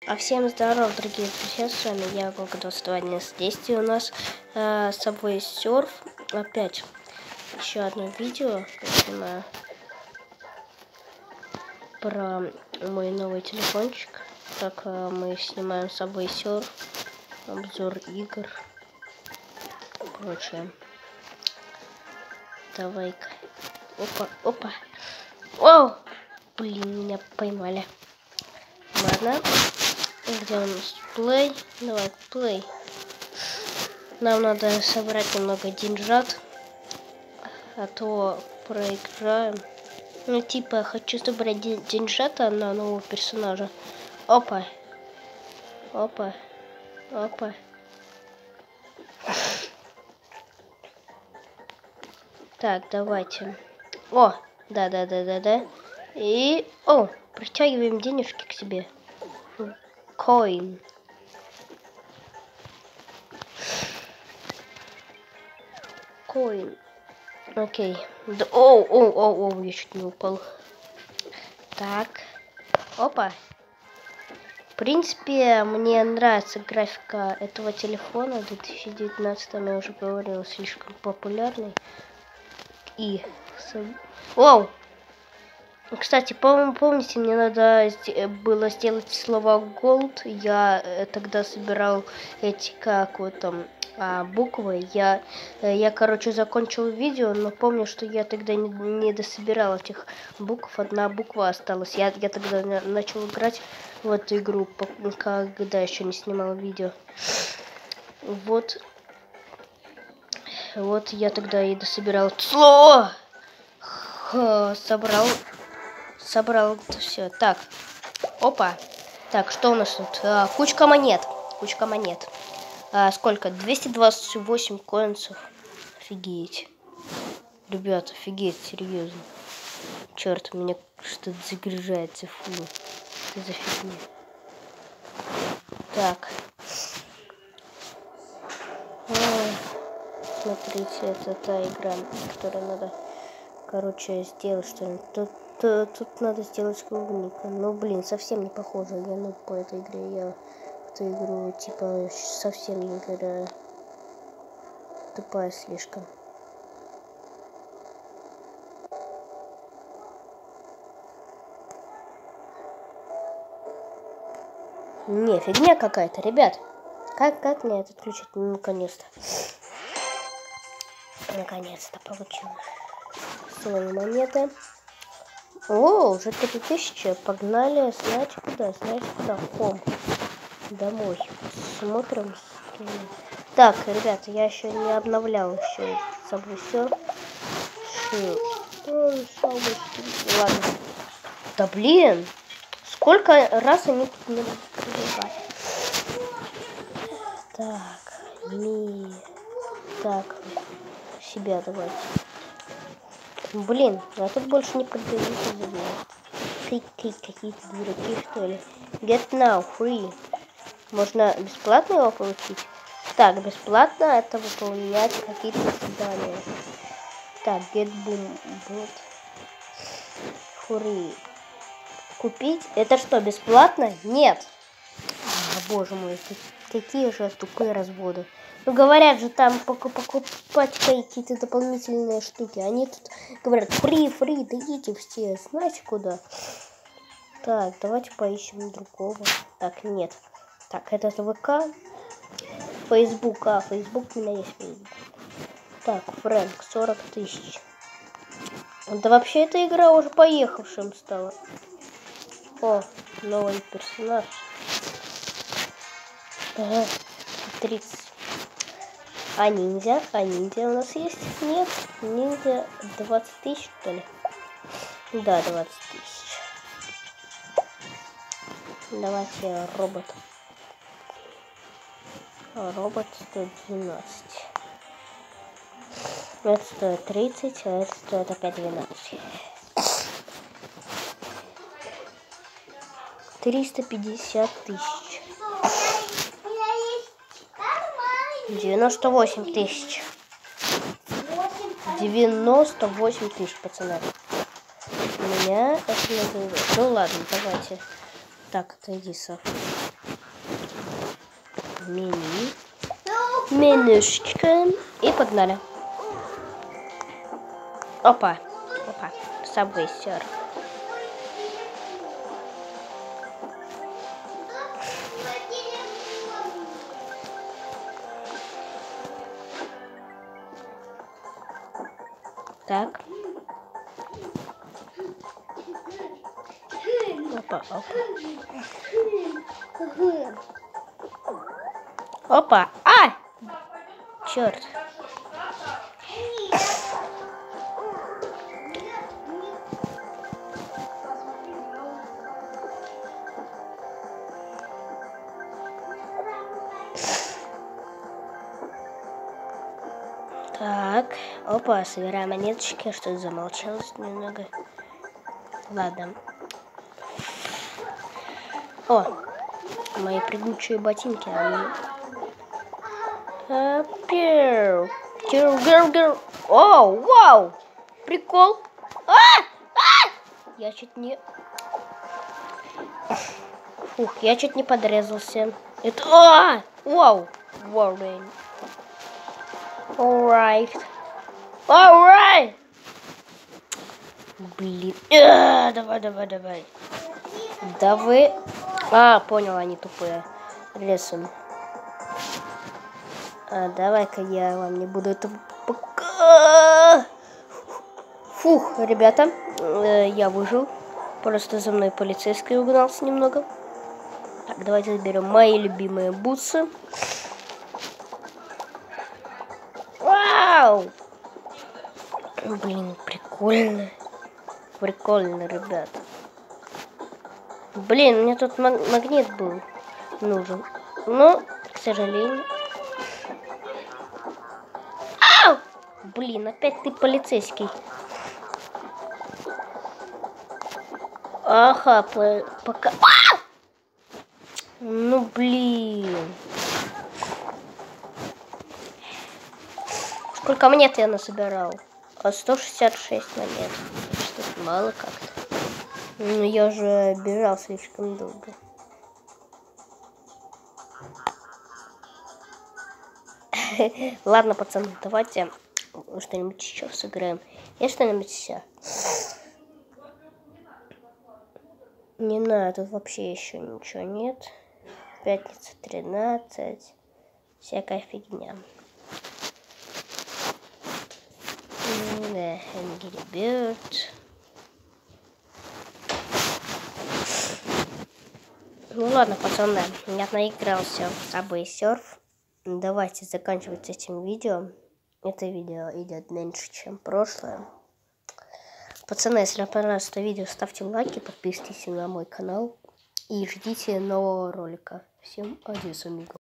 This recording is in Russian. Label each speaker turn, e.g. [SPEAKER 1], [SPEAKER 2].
[SPEAKER 1] Всем здоров, дорогие друзья, с вами я, Голга22. Здесь у нас Subway Surf. Опять еще одно видео, я снимаю про мой новый телефончик. Как мы снимаем Subway Surf, обзор игр, прочее. Давай-ка. Опа, опа. О! Блин, меня поймали. Ладно. Где у нас плей? Давай, плей. Нам надо собрать немного деньжат, а то проиграем. Ну, типа, хочу собрать деньжата на нового персонажа. Опа. Опа. Опа. Так, давайте. О, да. И, притягиваем денежки к себе. Coin. Окей. Да, я чуть не упал. Так. Опа. В принципе, мне нравится графика этого телефона. В 2019 я уже говорила, слишком популярный. И... Оу! Кстати, помните, мне надо было сделать слова Gold. Я тогда собирал эти, как вот там, буквы. Я, короче, закончил видео, но помню, что я тогда не дособирал этих букв. Одна буква осталась. Я тогда начал играть в эту игру, когда еще не снимал видео. Вот я тогда и дособирал слово. Собрал это все. Так, опа. Так, что у нас тут? Кучка монет. Сколько? 228 коинсов. Офигеть. Ребята, офигеть, серьезно. Черт, меня что-то загружается. Фу. Что за фигня? Так. Смотрите, это та игра, которую надо, короче, сделать что-нибудь. Тут надо сделать клубнику. Ну, блин, совсем не похоже. Я по этой игре. Я в эту игру, типа, совсем не играю. Тупая слишком. Не, фигня какая-то, ребят. Как мне это отключить? Ну, наконец-то. Наконец-то получил свои монеты. О, уже 3000. Погнали, знаете куда? Хом. Домой. Смотрим. Так, ребята, я еще не обновлял еще Subway Surf. Ладно. Да блин! Сколько раз они тут не пробегали. Так, себя давайте. Блин, а тут больше не продаются какие-то дураки, что ли. Get now, free. Можно бесплатно его получить? Так, бесплатно это выполнять какие-то задания. Так, get boom, bot. Free. Купить? Это что, бесплатно? Нет. Боже мой, какие же тупые разводы. Ну, говорят же, там покупать какие-то дополнительные штуки. Они тут говорят, фри, да идите все, знаете куда. Так, давайте поищем другого. Так, нет. Так, это ВК. Фейсбук, Фейсбук у меня есть Фейсбук. Так, Фрэнк, 40 000. Да вообще эта игра уже поехавшим стала. О, новый персонаж. Ага, 30. А ниндзя у нас есть? Нет, ниндзя 20 000, что ли? Да, 20 000. Давайте робот. Робот стоит 12. Это стоит 30, а это стоит опять 12. 350 000. 98 000. 98 000, пацаны. Меня это не выводит. Ну ладно, давайте. Так, отойди, Сав. Мини. Менюшечка. И погнали. Опа. Опа. Subway Surf. Так. Опа, опа. Опа. А! Черт. Так. Опа, собираем монеточки. Что-то замолчалось немного. Ладно. О, мои прыгучие ботинки. О, вау! Прикол! Я чуть не... Фух, я чуть не подрезался. Это... Вау! Warning. Alright. Alright! Блин. Давай. Да вы... понял, они тупые. Лесом. Давай-ка я вам не буду это пока. Фух, ребята, я выжил. Просто за мной полицейский угнался немного. Так, давайте заберем мои любимые бутсы. Вау! Блин, прикольно. Прикольно, ребят. Блин, мне тут магнит был нужен. Но, к сожалению... Ау! Блин, опять ты полицейский. Ага, пока... Ну, блин. Сколько монет я насобирал? 166 монет. Что-то мало как-то. Ну, я же бежал слишком долго. Ладно, пацаны, давайте что-нибудь еще сыграем. Есть что-нибудь еще? Не знаю, тут вообще еще ничего нет. Пятница 13. Всякая фигня. Angry Bird. Ну ладно, пацаны, я наигрался в Subway Surf. Давайте заканчивать этим видео. Это видео идет меньше, чем прошлое. Пацаны, если вам понравилось это видео, ставьте лайки, подписывайтесь на мой канал и ждите нового ролика. Всем адьос, амиго.